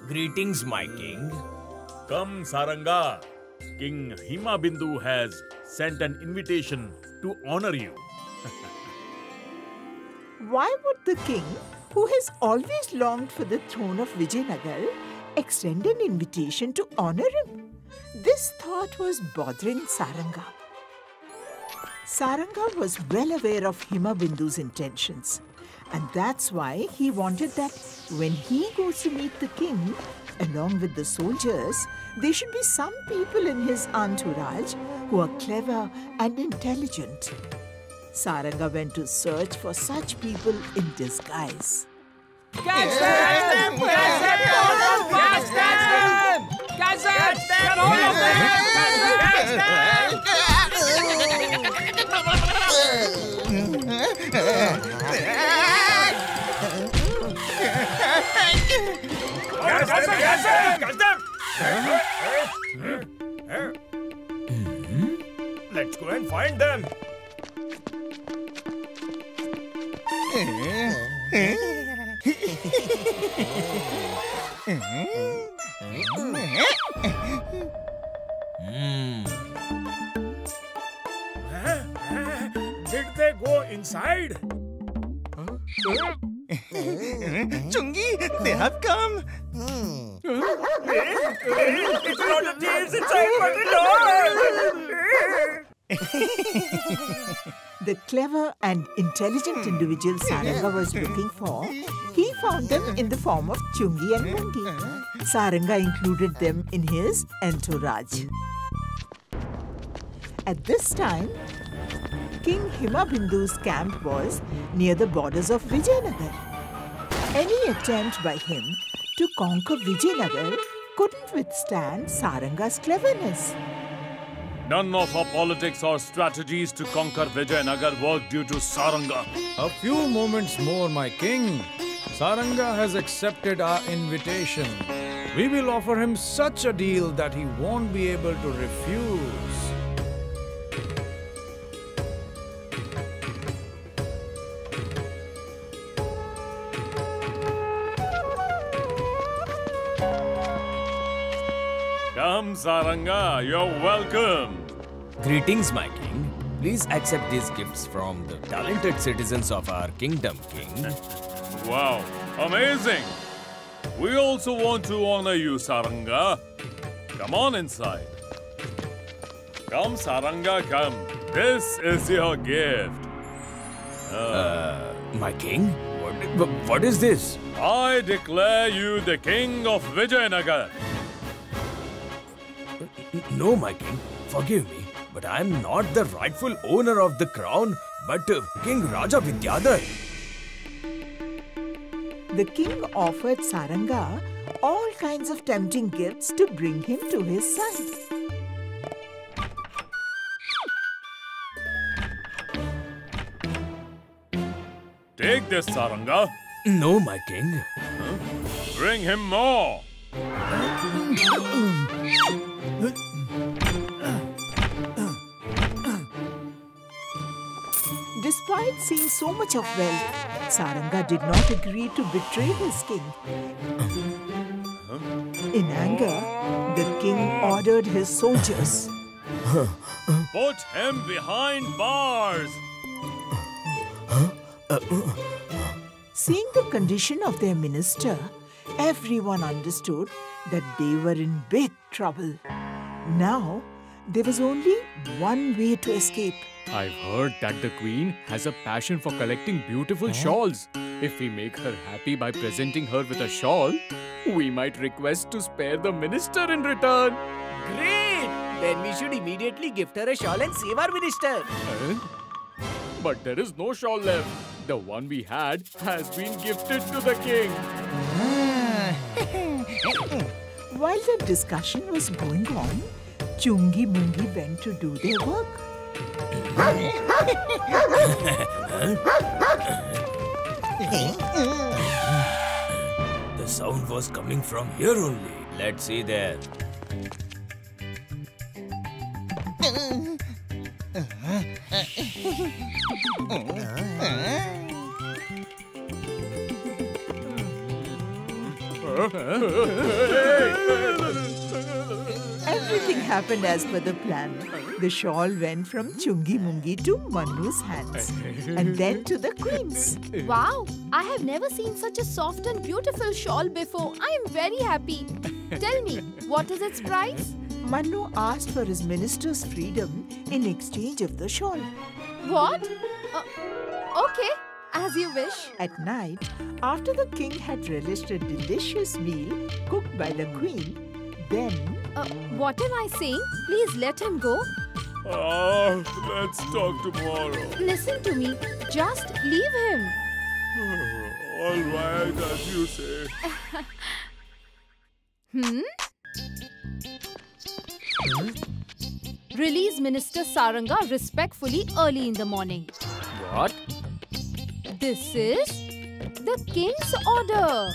Greetings, my king. Come, Saranga. King Himabindu has sent an invitation to honor you. Why would the king, who has always longed for the throne of Vijayanagar, extend an invitation to honor him? This thought was bothering Saranga. Saranga was well aware of Himabindu's intentions, and that's why he wanted that when he goes to meet the king, along with the soldiers, there should be some people in his entourage who are clever and intelligent. Saranga went to search for such people in disguise. Catch them! Catch them! Catch them! Catch them! Get hold of them! Catch Let's go and find them. Did they go inside? Chungi, they have come. It's not the thieves inside, but the The clever and intelligent individual Saranga was looking for, he found them in the form of Chungi and Mungi. Saranga included them in his entourage. At this time, King Himabindu's camp was near the borders of Vijayanagar. Any attempt by him to conquer Vijayanagar couldn't withstand Saranga's cleverness. None of our politics or strategies to conquer Vijayanagar worked due to Saranga. A few moments more, my king. Saranga has accepted our invitation. We will offer him such a deal that he won't be able to refuse. Come, Saranga, you're welcome. Greetings, my king. Please accept these gifts from the talented citizens of our kingdom, king. Wow, amazing. We also want to honor you, Saranga. Come on inside. Come, Saranga, come. This is your gift. My king? What is this? I declare you the king of Vijayanagar. No, my king. Forgive me, but I am not the rightful owner of the crown, but King Raja Vidyadhar. The king offered Saranga all kinds of tempting gifts to bring him to his side. Take this, Saranga. No, my king. Bring him more. Despite seeing so much of wealth, Saranga did not agree to betray his king. In anger, the king ordered his soldiers. Put him behind bars. Seeing the condition of their minister, everyone understood that they were in big trouble. Now, there was only one way to escape. I've heard that the Queen has a passion for collecting beautiful shawls. If we make her happy by presenting her with a shawl, we might request to spare the minister in return. Great! Then we should immediately gift her a shawl and save our minister. But there is no shawl left. The one we had has been gifted to the king. While the discussion was going on, Chungi Mungi went to do their work. The sound was coming from here only. Let's see there. Everything happened as per the plan. The shawl went from Chungi Mungi to Mannu's hands and then to the queen's. Wow, I have never seen such a soft and beautiful shawl before. I am very happy. Tell me, what is its price? Mannu asked for his minister's freedom in exchange of the shawl. What? Okay, as you wish. At night, after the king had relished a delicious meal cooked by the queen, then... What am I saying? Please let him go. Let's talk tomorrow. Listen to me. Just leave him. All right, as you say. Release Minister Saranga respectfully early in the morning. What? This is the king's order.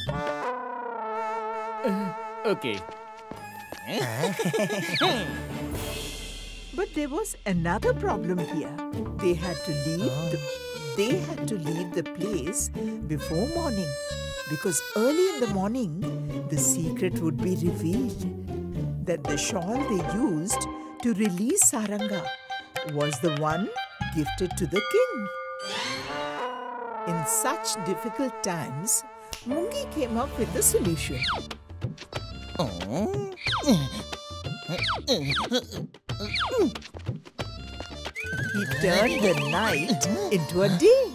Okay. But there was another problem here. They had to leave the place before morning, because early in the morning the secret would be revealed that the shawl they used to release Saranga was the one gifted to the king. In such difficult times, Mungi came up with a solution. He turned the night into a day.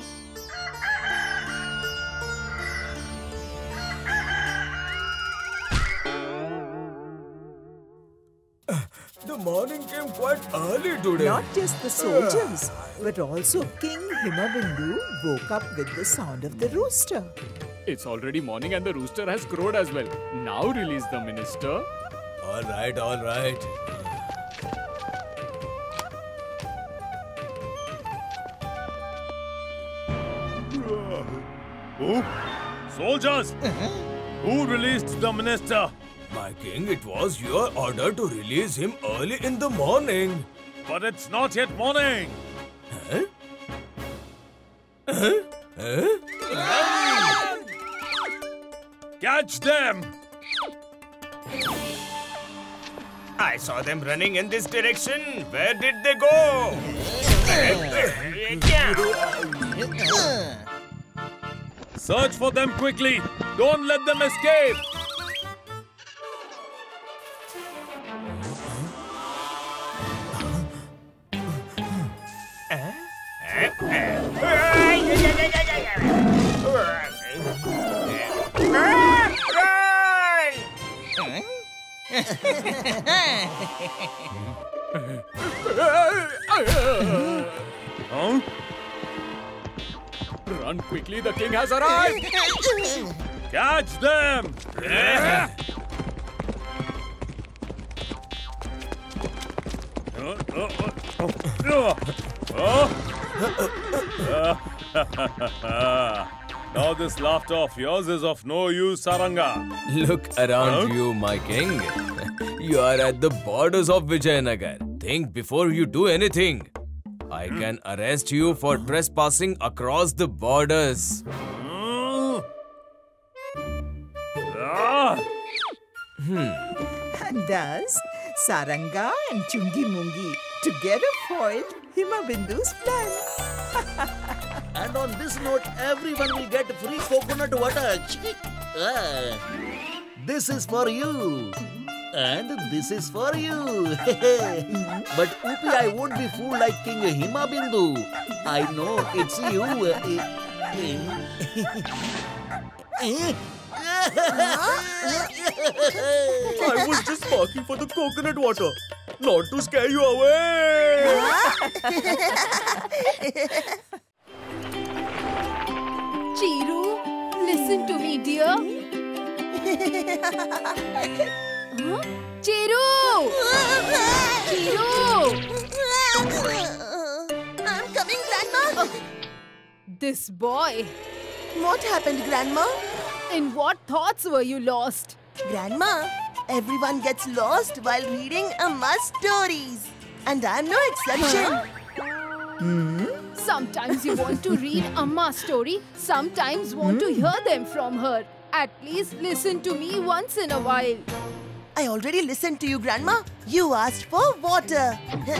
The morning came quite early today. Not just the soldiers, but also King Himabindu woke up with the sound of the rooster. It's already morning and the rooster has crowed as well. Now release the minister. All right, all right. Who? Soldiers! Who released the minister? My king, it was your order to release him early in the morning. But it's not yet morning. Huh? Huh? Huh? Catch them! I saw them running in this direction. Where did they go? Search for them quickly. Don't let them escape. Huh? Run quickly, the king has arrived! Catch them! Now this laughter of yours is of no use, Saranga. Look around you, my king. You are at the borders of Vijayanagar. Think before you do anything. I can arrest you for trespassing across the borders. And thus, Saranga and Chungi Mungi together foiled Himabindu's plan. And on this note, everyone will get free coconut water. This is for you. And this is for you. But Upi, I won't be fooled like King Himabindu. I know it's you. I was just barking for the coconut water, not to scare you away. Chiru, listen to me, dear. Huh? Chiru! Chiru! I'm coming, Grandma. This boy. What happened, Grandma? In what thoughts were you lost? Grandma, everyone gets lost while reading Amma stories. And I'm no exception. Sometimes you want to read Amma's story, sometimes want to hear them from her. At least listen to me once in a while. I already listened to you, Grandma. You asked for water.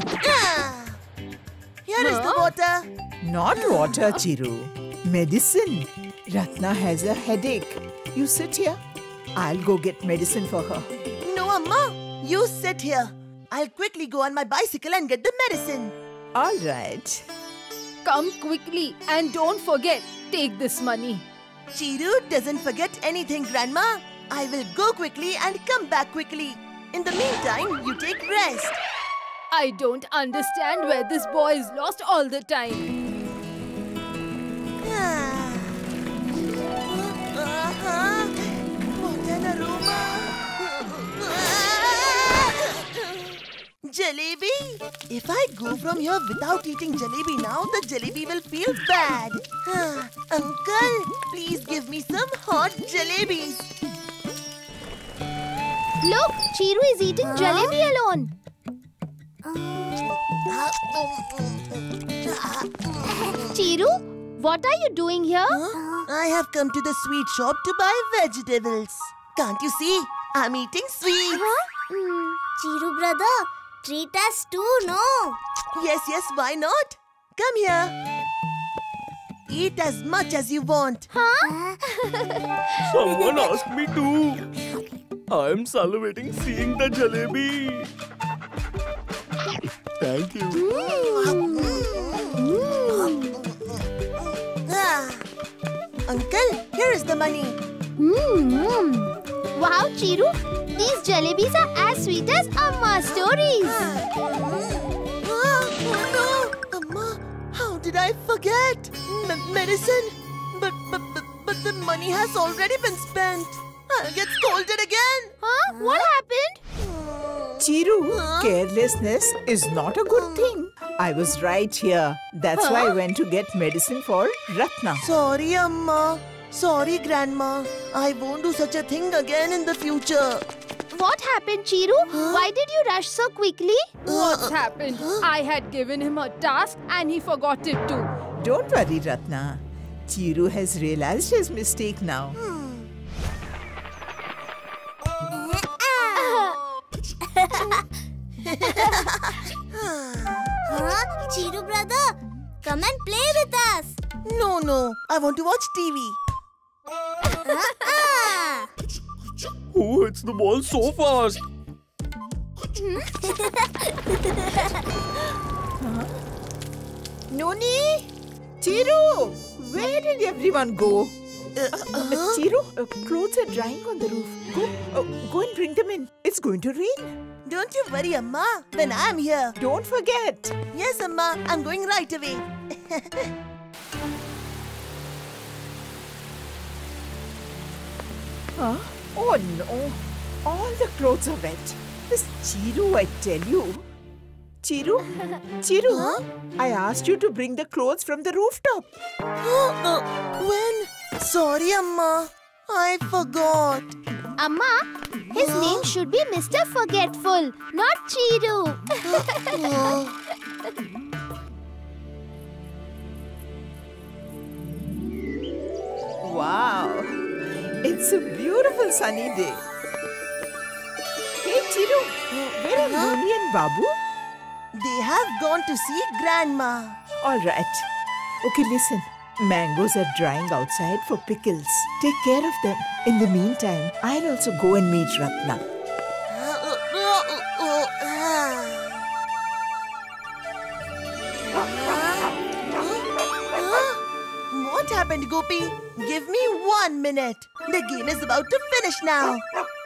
Here is the water. Not water, Chiru. Medicine. Ratna has a headache. You sit here. I'll go get medicine for her. No, Amma. You sit here. I'll quickly go on my bicycle and get the medicine. All right. Come quickly and don't forget, take this money. Chiru doesn't forget anything, Grandma. I will go quickly and come back quickly. In the meantime, you take rest. I don't understand where this boy is lost all the time. What an aroma! Jalebi! If I go from here without eating jalebi now, the jalebi will feel bad. Uncle, please give me some hot jalebis. Look, Chiru is eating jalebi alone. Chiru, what are you doing here? I have come to the sweet shop to buy vegetables. Can't you see? I'm eating sweets. Chiru brother, treat us too, no? Yes, why not? Come here. Eat as much as you want. Someone asked me too. I'm salivating seeing the jalebi. Thank you. Uncle, here is the money. Wow, Chiru, these jalebis are as sweet as Amma's stories. No, Amma, how did I forget? Medicine? But the money has already been spent. I'll get scolded again. What happened? Chiru, carelessness is not a good thing. I was right here. That's why I went to get medicine for Ratna. Sorry, Amma. Sorry, Grandma. I won't do such a thing again in the future. What happened, Chiru? Why did you rush so quickly? What's happened? I had given him a task and he forgot it too. Don't worry, Ratna. Chiru has realized his mistake now. Chiru brother, come and play with us. No. I want to watch TV. Who hits the ball so fast? Noni! Chiru! Where did everyone go? Chiru, clothes are drying on the roof. Go and bring them in. It's going to rain. Don't you worry, Amma. When I'm here. Don't forget. Yes, Amma. I'm going right away. Oh no. All the clothes are wet. This Chiru, I tell you. Chiru? I asked you to bring the clothes from the rooftop. When? Sorry, Amma. I forgot. Amma, his name should be Mr. Forgetful, not Chiru. Wow. It's a beautiful sunny day. Hey, Chiru, where are Noni and Babu? They have gone to see Grandma. All right. Okay, listen. Mangoes are drying outside for pickles. Take care of them. In the meantime, I'll also go and meet Ratna. What happened, Gopi? Give me 1 minute. The game is about to finish now.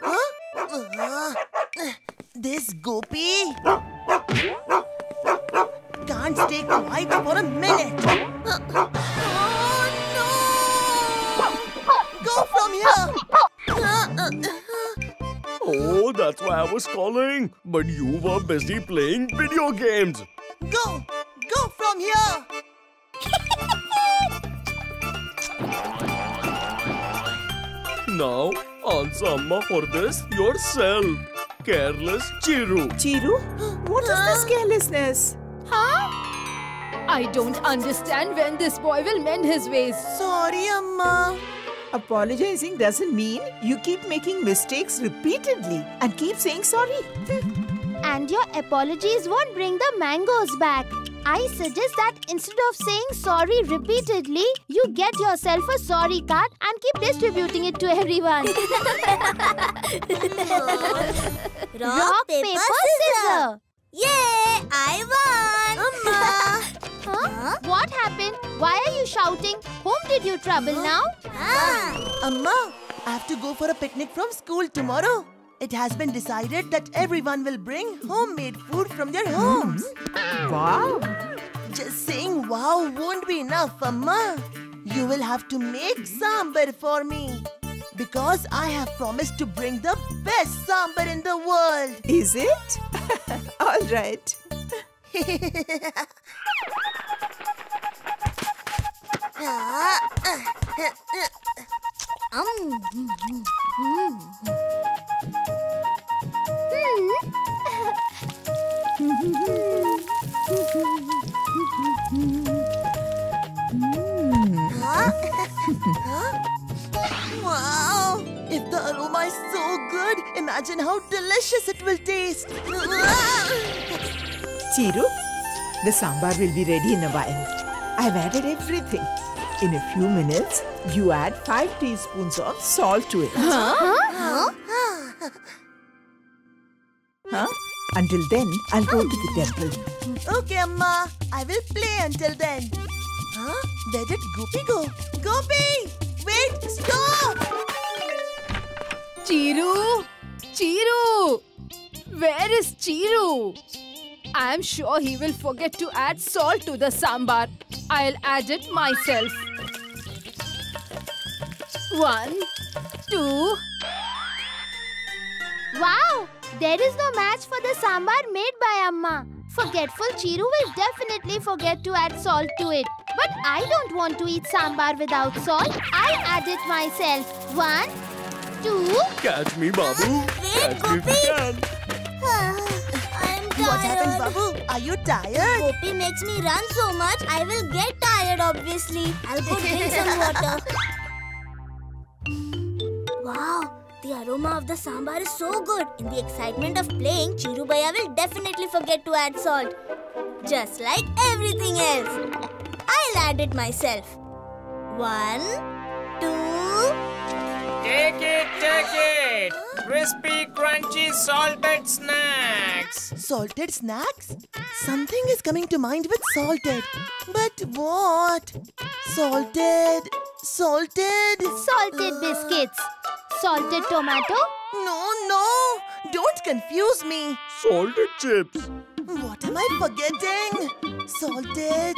This Gopi can't stay quiet for a minute. Oh no! Go from here! Oh, that's why I was calling. But you were busy playing video games. Go from here! Now, answer Amma for this yourself. Careless Chiru. Chiru, what is this carelessness? I don't understand when this boy will mend his ways. Sorry, Amma. Apologizing doesn't mean you keep making mistakes repeatedly and keep saying sorry. And your apologies won't bring the mangoes back. I suggest that instead of saying sorry repeatedly, you get yourself a sorry card and keep distributing it to everyone. Rock, paper, scissors. Yay! I won! Huh? What happened? Why are you shouting? Whom did you trouble now? Amma, I have to go for a picnic from school tomorrow. It has been decided that everyone will bring homemade food from their homes. Wow! Just saying wow won't be enough, Amma. You will have to make sambar for me. Because I have promised to bring the best sambar in the world. Is it? All right. Wow! If the aroma is so good, imagine how delicious it will taste. Chiru, the sambar will be ready in a while. I've added everything. In a few minutes, you add 5 teaspoons of salt to it. Huh? Until then, I'll go to the temple. Okay, Amma. I will play until then. Huh? Where did Gopi go? Gopi! Wait! Stop! Chiru! Chiru! Where is Chiru? I'm sure he will forget to add salt to the sambar. I'll add it myself. 1, 2. Wow! There is no match for the sambar made by Amma. Forgetful Chiru will definitely forget to add salt to it. But I don't want to eat sambar without salt. I'll add it myself. 1, 2. Catch me, Babu. Wait, Gopi! I'm tired. What happened, Babu? Are you tired? Gopi makes me run so much, I will get tired, obviously. I'll go drink some water. Wow, the aroma of the sambar is so good. In the excitement of playing, Chiru Bhaiya will definitely forget to add salt. Just like everything else. I'll add it myself. 1, 2... Take it, take it! Crispy, crunchy, salted snacks! Salted snacks? Something is coming to mind with salted. But what? Salted... Salted Biscuits. Salted tomato. No! Don't confuse me. Salted chips. What am I forgetting? Salted...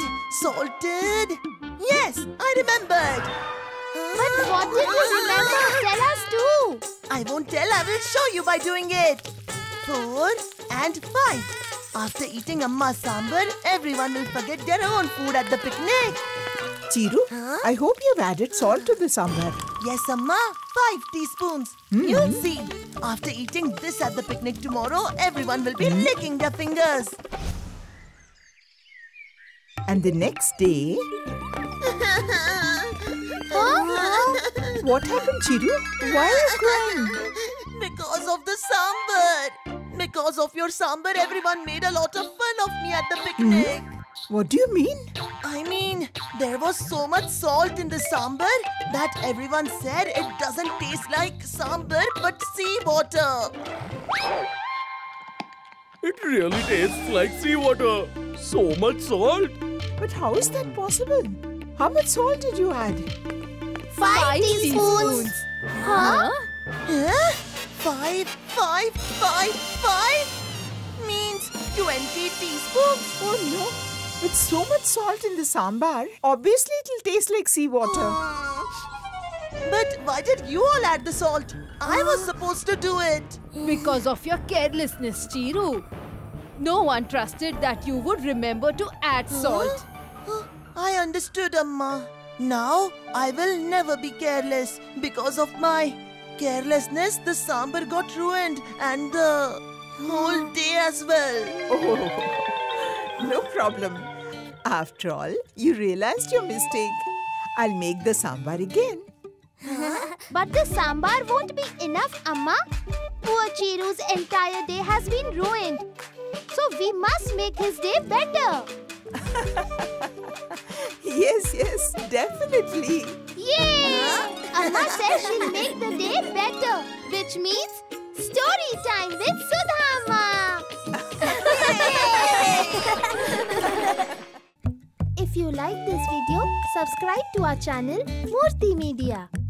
Yes, I remembered. But what did you remember? Tell us too. I won't tell, I will show you by doing it. 4 and 5. After eating Amma's sambar, everyone will forget their own food at the picnic. Chiru, I hope you've added salt to the sambar. Yes, Amma. 5 teaspoons. You'll see. After eating this at the picnic tomorrow, everyone will be licking their fingers. And the next day... What happened, Chiru? Why are you crying? Because of the sambar. Because of your sambar, everyone made a lot of fun of me at the picnic. What do you mean? I mean, there was so much salt in the sambar that everyone said it doesn't taste like sambar but seawater. It really tastes like seawater. So much salt. But how is that possible? How much salt did you add? 5 teaspoons. Huh? Huh? 5 means 20 teaspoons. Oh no. With so much salt in the sambar, obviously it'll taste like seawater. But why did you all add the salt? I was supposed to do it. Because of your carelessness, Chiru. No one trusted that you would remember to add salt. I understood, Amma. Now I will never be careless. Because of my carelessness, the sambar got ruined and the whole day as well. Oh, no problem. After all, you realized your mistake. I'll make the sambar again. But the sambar won't be enough, Amma. Poor Chiru's entire day has been ruined. So we must make his day better. Yes, definitely. Yay! Amma says she'll make the day better, which means story time with Sudha Amma. If you like this video, subscribe to our channel Murthy Media.